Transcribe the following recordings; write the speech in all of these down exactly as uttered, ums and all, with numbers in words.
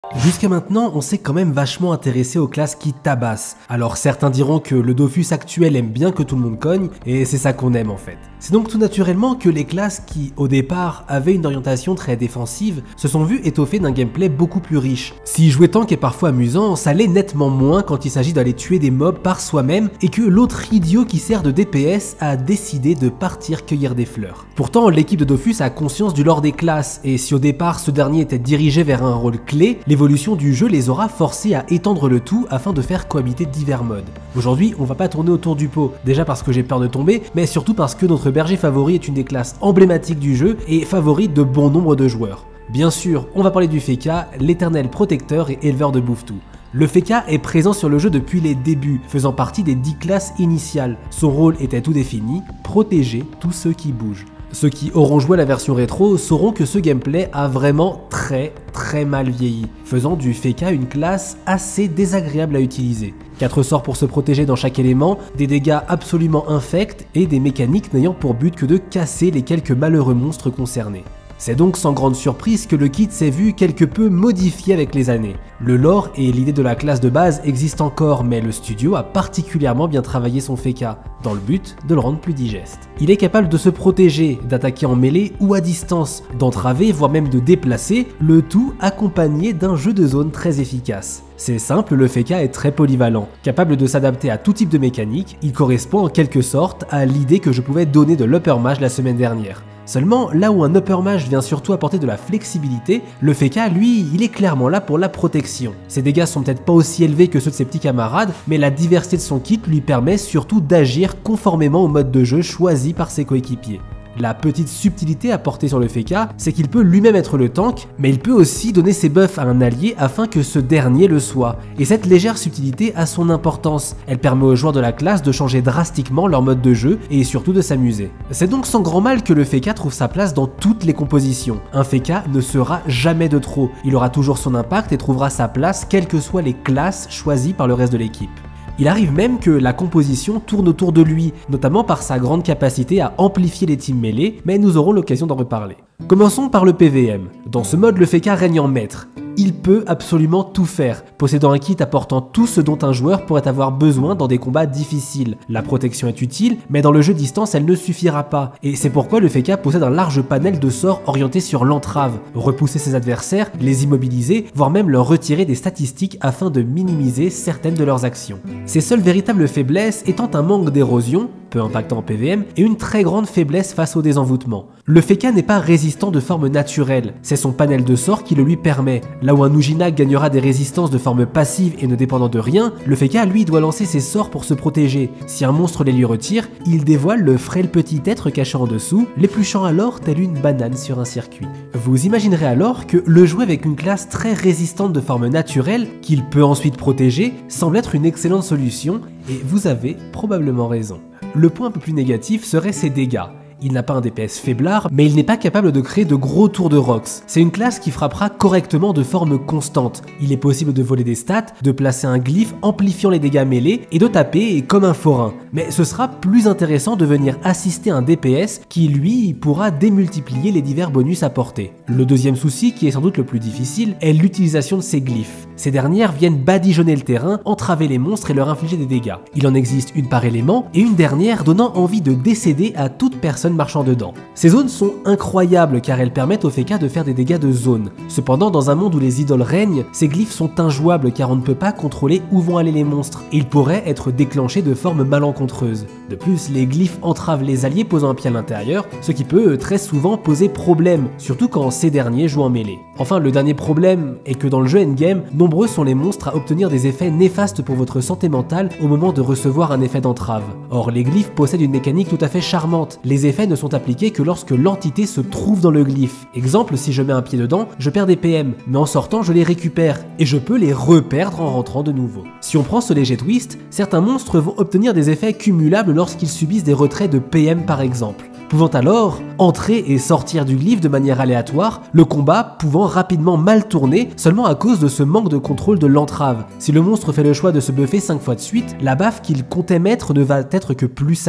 Jusqu'à maintenant, on s'est quand même vachement intéressé aux classes qui tabassent. Alors certains diront que le Dofus actuel aime bien que tout le monde cogne, et c'est ça qu'on aime en fait. C'est donc tout naturellement que les classes qui, au départ, avaient une orientation très défensive, se sont vues étoffées d'un gameplay beaucoup plus riche. Si jouer tank est parfois amusant, ça l'est nettement moins quand il s'agit d'aller tuer des mobs par soi-même et que l'autre idiot qui sert de D P S a décidé de partir cueillir des fleurs. Pourtant, l'équipe de Dofus a conscience du lore des classes, et si au départ ce dernier était dirigé vers un rôle clé, l'évolution du jeu les aura forcés à étendre le tout afin de faire cohabiter divers modes. Aujourd'hui, on va pas tourner autour du pot, déjà parce que j'ai peur de tomber, mais surtout parce que notre berger favori est une des classes emblématiques du jeu et favorite de bon nombre de joueurs. Bien sûr, on va parler du Feka, l'éternel protecteur et éleveur de bouffe-tout. Le Feka est présent sur le jeu depuis les débuts, faisant partie des dix classes initiales. Son rôle était tout défini, protéger tous ceux qui bougent. Ceux qui auront joué à la version rétro sauront que ce gameplay a vraiment très très mal vieilli, faisant du Feka une classe assez désagréable à utiliser. quatre sorts pour se protéger dans chaque élément, des dégâts absolument infects et des mécaniques n'ayant pour but que de casser les quelques malheureux monstres concernés. C'est donc sans grande surprise que le kit s'est vu quelque peu modifié avec les années. Le lore et l'idée de la classe de base existent encore, mais le studio a particulièrement bien travaillé son Feka, dans le but de le rendre plus digeste. Il est capable de se protéger, d'attaquer en mêlée ou à distance, d'entraver voire même de déplacer, le tout accompagné d'un jeu de zone très efficace. C'est simple, le Feka est très polyvalent. Capable de s'adapter à tout type de mécanique, il correspond en quelque sorte à l'idée que je pouvais donner de l'Upper Mage la semaine dernière. Seulement, là où un Upper Mage vient surtout apporter de la flexibilité, le Feka, lui, il est clairement là pour la protection. Ses dégâts sont peut-être pas aussi élevés que ceux de ses petits camarades, mais la diversité de son kit lui permet surtout d'agir conformément au mode de jeu choisi par ses coéquipiers. La petite subtilité apportée sur le Feka, c'est qu'il peut lui-même être le tank, mais il peut aussi donner ses buffs à un allié afin que ce dernier le soit. Et cette légère subtilité a son importance. Elle permet aux joueurs de la classe de changer drastiquement leur mode de jeu et surtout de s'amuser. C'est donc sans grand mal que le Feka trouve sa place dans toutes les compositions. Un Feka ne sera jamais de trop. Il aura toujours son impact et trouvera sa place quelles que soient les classes choisies par le reste de l'équipe. Il arrive même que la composition tourne autour de lui, notamment par sa grande capacité à amplifier les teams mêlés, mais nous aurons l'occasion d'en reparler. Commençons par le P V M. Dans ce mode, le Feka règne en maître. Il peut absolument tout faire, possédant un kit apportant tout ce dont un joueur pourrait avoir besoin dans des combats difficiles. La protection est utile, mais dans le jeu distance elle ne suffira pas, et c'est pourquoi le Feka possède un large panel de sorts orientés sur l'entrave, repousser ses adversaires, les immobiliser, voire même leur retirer des statistiques afin de minimiser certaines de leurs actions. Ses seules véritables faiblesses étant un manque d'érosion, peu impactant en P V M, et une très grande faiblesse face au désenvoûtement. Le Feka n'est pas résistant de forme naturelle, c'est son panel de sorts qui le lui permet. Là où un Ujina gagnera des résistances de forme passive et ne dépendant de rien, le Feka lui doit lancer ses sorts pour se protéger. Si un monstre les lui retire, il dévoile le frêle petit être caché en dessous, l'épluchant alors telle une banane sur un circuit. Vous imaginerez alors que le jouer avec une classe très résistante de forme naturelle, qu'il peut ensuite protéger, semble être une excellente solution, et vous avez probablement raison. Le point un peu plus négatif serait ses dégâts. Il n'a pas un D P S faiblard, mais il n'est pas capable de créer de gros tours de Rox. C'est une classe qui frappera correctement de forme constante. Il est possible de voler des stats, de placer un glyphe amplifiant les dégâts mêlés et de taper comme un forain. Mais ce sera plus intéressant de venir assister un D P S qui, lui, pourra démultiplier les divers bonus apportés. Le deuxième souci, qui est sans doute le plus difficile, est l'utilisation de ces glyphes. Ces dernières viennent badigeonner le terrain, entraver les monstres et leur infliger des dégâts. Il en existe une par élément et une dernière donnant envie de décéder à toute personne marchant dedans. Ces zones sont incroyables car elles permettent au Feka de faire des dégâts de zone. Cependant, dans un monde où les idoles règnent, ces glyphes sont injouables car on ne peut pas contrôler où vont aller les monstres et ils pourraient être déclenchés de forme malencontreuse. De plus, les glyphes entravent les alliés posant un pied à l'intérieur, ce qui peut très souvent poser problème, surtout quand ces derniers jouent en mêlée. Enfin, le dernier problème est que dans le jeu endgame, nombreux sont les monstres à obtenir des effets néfastes pour votre santé mentale au moment de recevoir un effet d'entrave. Or, les glyphes possèdent une mécanique tout à fait charmante. Les effets ne sont appliqués que lorsque l'entité se trouve dans le glyphe. Exemple, si je mets un pied dedans, je perds des P M, mais en sortant je les récupère, et je peux les reperdre en rentrant de nouveau. Si on prend ce léger twist, certains monstres vont obtenir des effets cumulables lorsqu'ils subissent des retraits de P M par exemple, pouvant alors entrer et sortir du glyphe de manière aléatoire, le combat pouvant rapidement mal tourner seulement à cause de ce manque de contrôle de l'entrave. Si le monstre fait le choix de se buffer cinq fois de suite, la baffe qu'il comptait mettre ne va être que plus salée.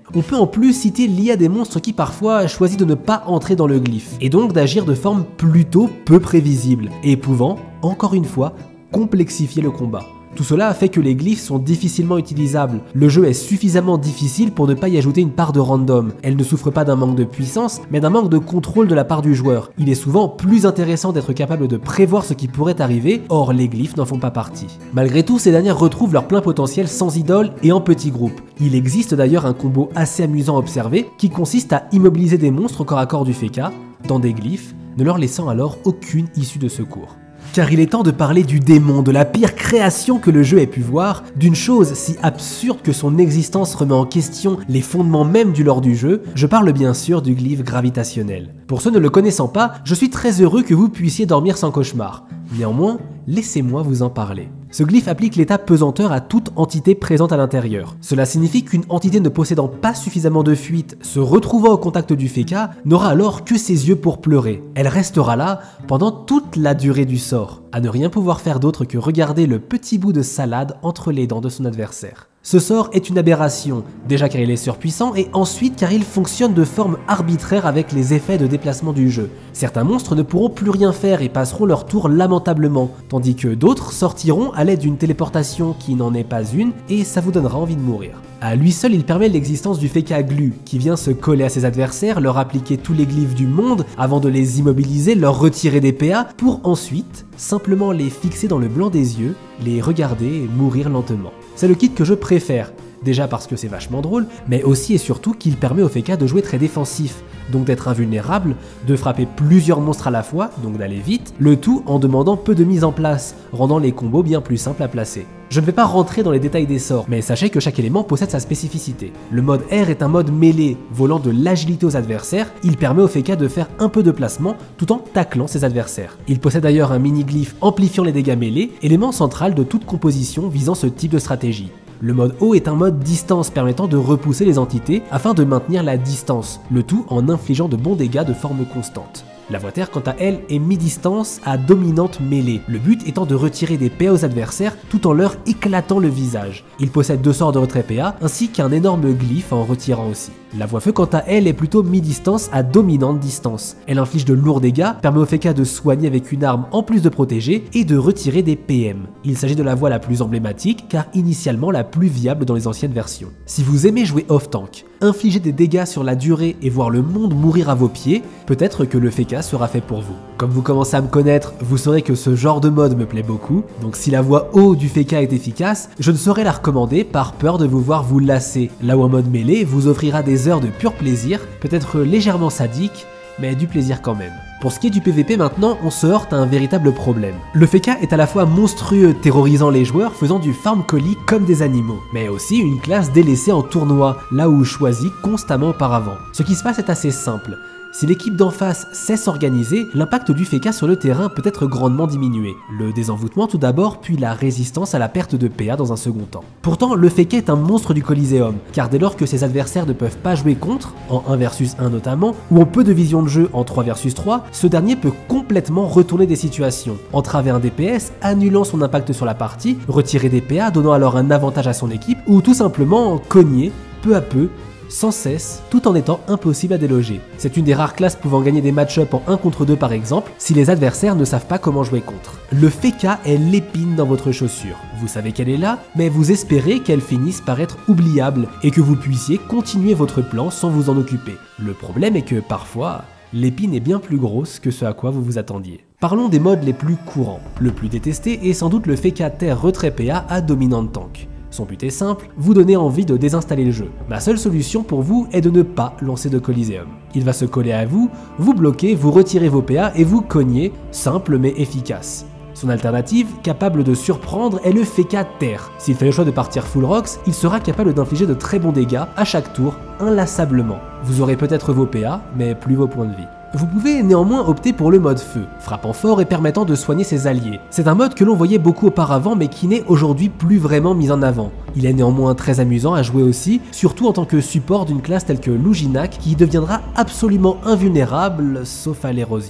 On peut en plus citer l'I A des monstres qui parfois choisit de ne pas entrer dans le glyphe, et donc d'agir de forme plutôt peu prévisible, et pouvant, encore une fois, complexifier le combat. Tout cela fait que les glyphes sont difficilement utilisables. Le jeu est suffisamment difficile pour ne pas y ajouter une part de random. Elle ne souffre pas d'un manque de puissance, mais d'un manque de contrôle de la part du joueur. Il est souvent plus intéressant d'être capable de prévoir ce qui pourrait arriver, or les glyphes n'en font pas partie. Malgré tout, ces dernières retrouvent leur plein potentiel sans idole et en petits groupes. Il existe d'ailleurs un combo assez amusant à observer, qui consiste à immobiliser des monstres au corps à corps du Feka, dans des glyphes, ne leur laissant alors aucune issue de secours. Car il est temps de parler du démon, de la pire création que le jeu ait pu voir, d'une chose si absurde que son existence remet en question les fondements même du lore du jeu, je parle bien sûr du glyphe gravitationnel. Pour ceux ne le connaissant pas, je suis très heureux que vous puissiez dormir sans cauchemar. Néanmoins, laissez-moi vous en parler. Ce glyphe applique l'état pesanteur à toute entité présente à l'intérieur. Cela signifie qu'une entité ne possédant pas suffisamment de fuite, se retrouvant au contact du Feka, n'aura alors que ses yeux pour pleurer. Elle restera là pendant toute la durée du sort, à ne rien pouvoir faire d'autre que regarder le petit bout de salade entre les dents de son adversaire. Ce sort est une aberration, déjà car il est surpuissant et ensuite car il fonctionne de forme arbitraire avec les effets de déplacement du jeu. Certains monstres ne pourront plus rien faire et passeront leur tour lamentablement, tandis que d'autres sortiront à l'aide d'une téléportation qui n'en est pas une et ça vous donnera envie de mourir. À lui seul, il permet l'existence du Feka Glu, qui vient se coller à ses adversaires, leur appliquer tous les glyphes du monde avant de les immobiliser, leur retirer des P A, pour ensuite simplement les fixer dans le blanc des yeux, les regarder et mourir lentement. C'est le kit que je préfère, déjà parce que c'est vachement drôle, mais aussi et surtout qu'il permet au Feka de jouer très défensif, donc d'être invulnérable, de frapper plusieurs monstres à la fois, donc d'aller vite, le tout en demandant peu de mise en place, rendant les combos bien plus simples à placer. Je ne vais pas rentrer dans les détails des sorts, mais sachez que chaque élément possède sa spécificité. Le mode R est un mode mêlée, volant de l'agilité aux adversaires, il permet au Feka de faire un peu de placement tout en taclant ses adversaires. Il possède d'ailleurs un mini-glyphe amplifiant les dégâts mêlés, élément central de toute composition visant ce type de stratégie. Le mode O est un mode distance permettant de repousser les entités afin de maintenir la distance, le tout en infligeant de bons dégâts de forme constante. La voie terre, quant à elle, est mi-distance à dominante mêlée, le but étant de retirer des P A aux adversaires tout en leur éclatant le visage. Il possède deux sorts de retrait P A ainsi qu'un énorme glyphe en retirant aussi. La voie feu, quant à elle, est plutôt mi-distance à dominante distance. Elle inflige de lourds dégâts, permet au Feka de soigner avec une arme en plus de protéger et de retirer des P M. Il s'agit de la voie la plus emblématique car initialement la plus viable dans les anciennes versions. Si vous aimez jouer off-tank, infliger des dégâts sur la durée et voir le monde mourir à vos pieds, peut-être que le Feka sera fait pour vous. Comme vous commencez à me connaître, vous saurez que ce genre de mode me plaît beaucoup, donc si la voie haut du Feka est efficace, je ne saurais la recommander par peur de vous voir vous lasser, là où en mode mêlée vous offrira des heures de pur plaisir, peut-être légèrement sadique, mais du plaisir quand même. Pour ce qui est du P V P maintenant, on se heurte à un véritable problème. Le Feka est à la fois monstrueux, terrorisant les joueurs, faisant du farm colis comme des animaux, mais aussi une classe délaissée en tournoi, là où choisie constamment auparavant. Ce qui se passe est assez simple. Si l'équipe d'en face sait s'organiser, l'impact du Feka sur le terrain peut être grandement diminué. Le désenvoûtement tout d'abord, puis la résistance à la perte de P A dans un second temps. Pourtant, le Feka est un monstre du Coliseum, car dès lors que ses adversaires ne peuvent pas jouer contre, en un versus un notamment, ou en peu de vision de jeu en trois versus trois, ce dernier peut complètement retourner des situations, entraver un D P S, annulant son impact sur la partie, retirer des P A, donnant alors un avantage à son équipe, ou tout simplement cogner, peu à peu, sans cesse, tout en étant impossible à déloger. C'est une des rares classes pouvant gagner des match-up en un contre deux par exemple, si les adversaires ne savent pas comment jouer contre. Le Feka est l'épine dans votre chaussure. Vous savez qu'elle est là, mais vous espérez qu'elle finisse par être oubliable et que vous puissiez continuer votre plan sans vous en occuper. Le problème est que parfois, l'épine est bien plus grosse que ce à quoi vous vous attendiez. Parlons des modes les plus courants. Le plus détesté est sans doute le Feka Terre retrait P A à dominante tank. Son but est simple, vous donner envie de désinstaller le jeu. Ma seule solution pour vous est de ne pas lancer de Coliseum. Il va se coller à vous, vous bloquer, vous retirer vos P A et vous cogner, simple mais efficace. Son alternative, capable de surprendre, est le Feka Terre. S'il fait le choix de partir full rocks, il sera capable d'infliger de très bons dégâts à chaque tour, inlassablement. Vous aurez peut-être vos P A, mais plus vos points de vie. Vous pouvez néanmoins opter pour le mode feu, frappant fort et permettant de soigner ses alliés. C'est un mode que l'on voyait beaucoup auparavant mais qui n'est aujourd'hui plus vraiment mis en avant. Il est néanmoins très amusant à jouer aussi, surtout en tant que support d'une classe telle que Luginak qui deviendra absolument invulnérable, sauf à l'érosion.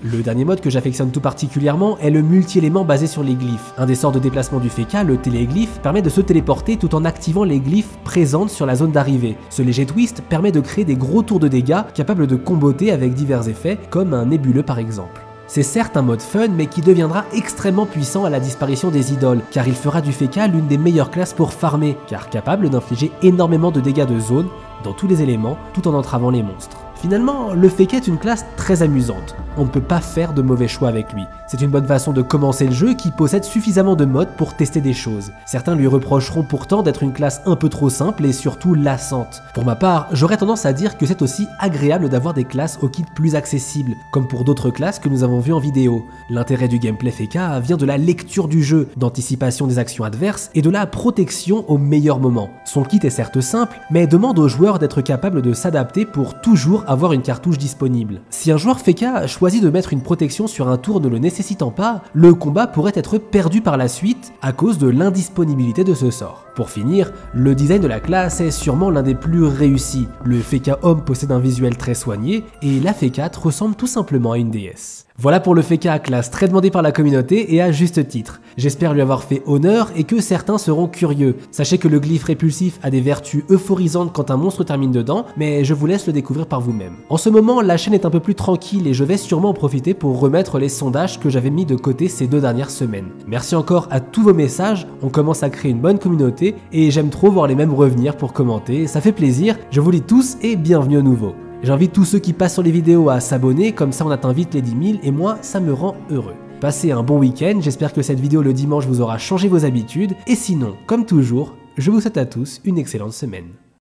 Le dernier mode que j'affectionne tout particulièrement est le multi-élément basé sur les glyphes. Un des sorts de déplacement du Feka, le téléglyphe, permet de se téléporter tout en activant les glyphes présentes sur la zone d'arrivée. Ce léger twist permet de créer des gros tours de dégâts capables de comboter avec divers effets, comme un nébuleux par exemple. C'est certes un mode fun, mais qui deviendra extrêmement puissant à la disparition des idoles, car il fera du Feka l'une des meilleures classes pour farmer, car capable d'infliger énormément de dégâts de zone dans tous les éléments, tout en entravant les monstres. Finalement, le Feka est une classe très amusante. On ne peut pas faire de mauvais choix avec lui. C'est une bonne façon de commencer le jeu qui possède suffisamment de modes pour tester des choses. Certains lui reprocheront pourtant d'être une classe un peu trop simple et surtout lassante. Pour ma part, j'aurais tendance à dire que c'est aussi agréable d'avoir des classes au kit plus accessibles, comme pour d'autres classes que nous avons vues en vidéo. L'intérêt du gameplay Feka vient de la lecture du jeu, d'anticipation des actions adverses et de la protection au meilleur moment. Son kit est certes simple, mais demande aux joueurs d'être capables de s'adapter pour toujours avoir une cartouche disponible. Si un joueur Feka choisit de mettre une protection sur un tour ne le nécessitant pas, le combat pourrait être perdu par la suite à cause de l'indisponibilité de ce sort. Pour finir, le design de la classe est sûrement l'un des plus réussis. Le Feka homme possède un visuel très soigné et la Feka ressemble tout simplement à une déesse. Voilà pour le Feka classe très demandé par la communauté et à juste titre. J'espère lui avoir fait honneur et que certains seront curieux. Sachez que le glyphe répulsif a des vertus euphorisantes quand un monstre termine dedans, mais je vous laisse le découvrir par vous-même. En ce moment, la chaîne est un peu plus tranquille et je vais sûrement en profiter pour remettre les sondages que j'avais mis de côté ces deux dernières semaines. Merci encore à tous vos messages, on commence à créer une bonne communauté et j'aime trop voir les mêmes revenir pour commenter, ça fait plaisir, je vous lis tous et bienvenue au nouveau. J'invite tous ceux qui passent sur les vidéos à s'abonner, comme ça on atteint vite les dix mille et moi ça me rend heureux. Passez un bon week-end, j'espère que cette vidéo le dimanche vous aura changé vos habitudes, et sinon, comme toujours, je vous souhaite à tous une excellente semaine.